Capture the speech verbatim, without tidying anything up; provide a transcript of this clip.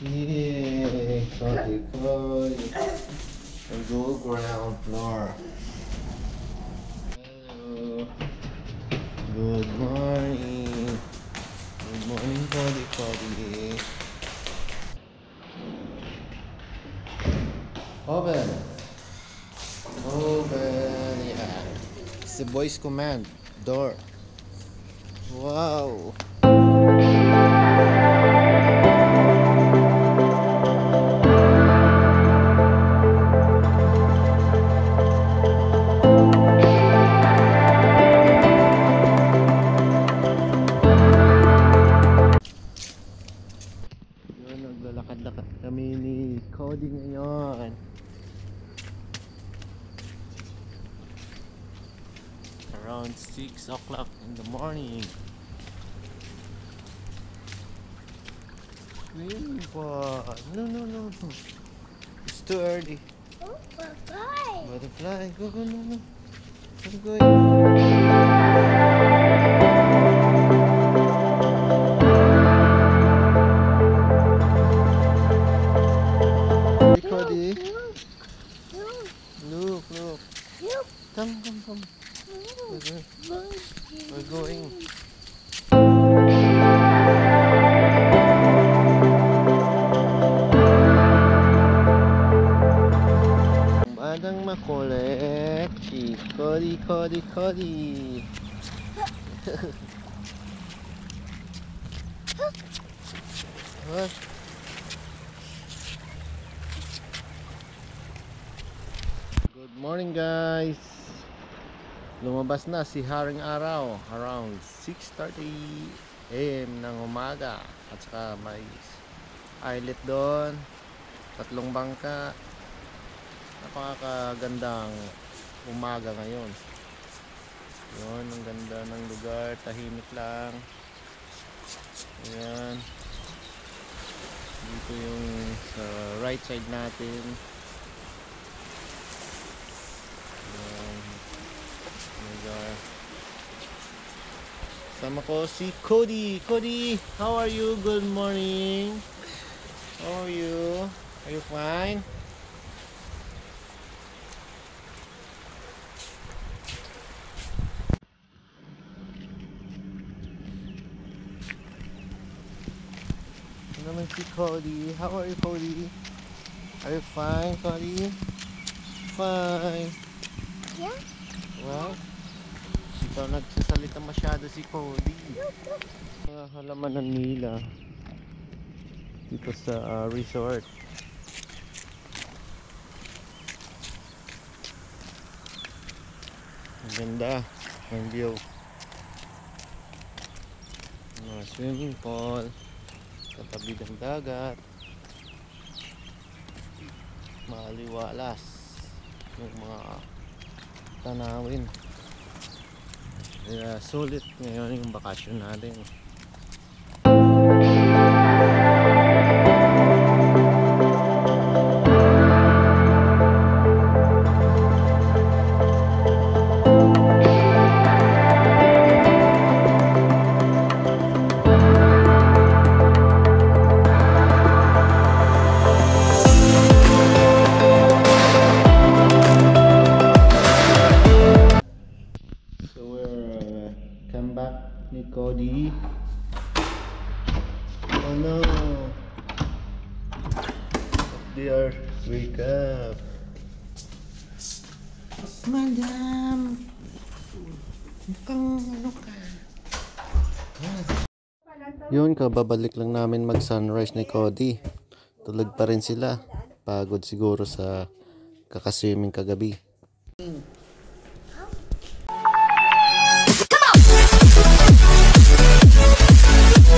Yay! Cody, Cody. And go ground floor. Hello. Good morning. Good morning, Cody, Cody. Open. Open. Yeah. It's the voice command. Door. Wow. Yun, naglalakad-lakad kami ni Cody ngayon. Around six o'clock in the morning. Really? Wow. No, no, no, no. It's too early. Oh, bye-bye. Butterfly. Go, go, no, no. I'm going. Cody. Look, Look, look. look, Come, come, come. look, We're, we're going. Madang makulit si Cody, Cody, Cody. What? Good morning, guys. Lumabas na si Haring Araw around six thirty a m ng umaga. At saka may islet doon, tatlong bangka. Napakagandang umaga ngayon. Yun, ang ganda ng lugar, tahimik lang. Ayan, dito yung sa right side natin. Sama ko si Cody. Cody, how are you? Good morning. How are you? Are you fine? Ano naman si Cody? How are you, Cody? Are you fine, Cody? Fine. yeah. Well, ikaw nagsasalita masyado si Cody. Uh, halamanan nila dito sa uh, resort. Ang ganda ng view. Mga swimming pool, katabi ng dagat, maliwalas yung mga tanawin. Kaya sulit ngayon yung bakasyon natin. Back ni Cody. Oh no, they are wake up. Madam, mukhang ano ka? Yun, kababalik lang namin mag sunrise ni Cody. Tulog pa rin sila, pagod siguro sa kakaswimming kagabi.